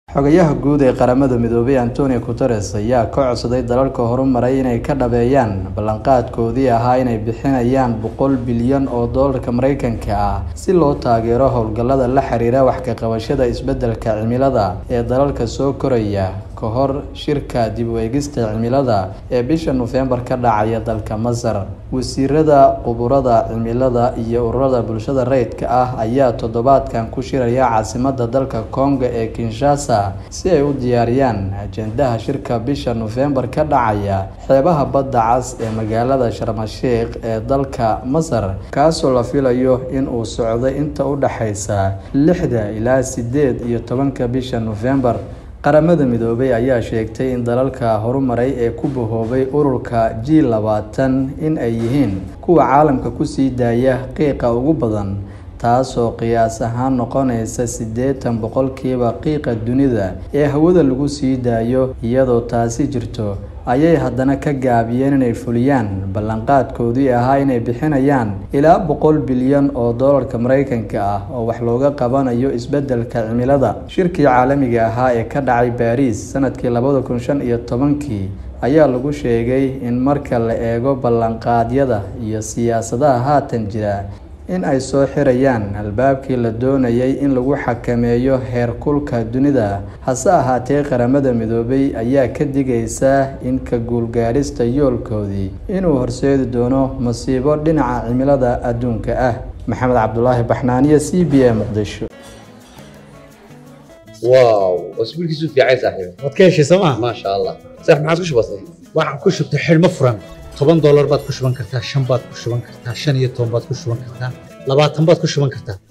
xogayaha guud ee qaramada midoobay Antonio Guterres ayaa ka codsaday dalalka horumaray inay ka dhabeeyaan ballanqaadkoodii ahaa inay bixinayaan 100 bilyan oo doolarka Mareykanka ah si loo taageero howlgallada la xiriira wax ka qabashada isbeddelka cimilada ee dalalka soo koraya ka hor shirka dib u eegista cimilada ee bisha November ka dhacaya dalka Masar. wasiirada quburada cimilada iyo ururada bulshada rayidka ah ayaa toddobaadkan ku shiraya caasimadda dalka Congo ee Kinshasa si ay u diyaariyaan ajendaha shirka bisha November ka dhacaya xeebaha badda cas ee magaalada Sharm el-Sheikh ee dalka Masar, kaasoo la filayo in uu socdo inta u dhaxaysa 6 ilaa 18 bisha November. qaramada midoobay ayaa sheegtay in dalalka horumaray ee ku bohoobay ururka G20 in ay yihiin kuwa caalamka ku sii daaya qiiqa ugu badan, taasoo qiyaas ahaan noqonaysa 80% qiiqa dunida ee hawada lagu sii daayo. iyadoo taasi jirto ayay haddana ka gaabiyeen inay fuliyaan ballanqaadkoodii ahaa inay bixinayaan ilaa 100 bilyan oo doolarka Mareykanka ah oo wax looga qabanayo isbeddelka cimilada. shirkii caalamiga ahaa ee ka dhacay Paris sanadkii 2015 ayaa lagu sheegay in marka la eego ballanqaadyada iyo siyaasadaha haatan jira in ay soo xirayaan albaabkii la doonayay in lagu xakameeyo heerkulka dunida. hase ahaatee qaramada midoobay ayaa ka digaysa in ka guulgaarista yoolkoodii inuu horseedi doono masiibo dhinaca cimilada adduunka ah. maxamed cabdulaahi baxnaaniye, CBA Muqdisho. واو اسبوع كيسو في عايز صاحبي waad ka heshay sooma ما شاء الله صح ما عاد وش بصي waxaan ku shubtay xidhmo furan $10 baad ku shuban kartaa, 5 baad ku shuban kartaa, 15 baad ku shuban kartaa, 20 baad ku shuban kartaa.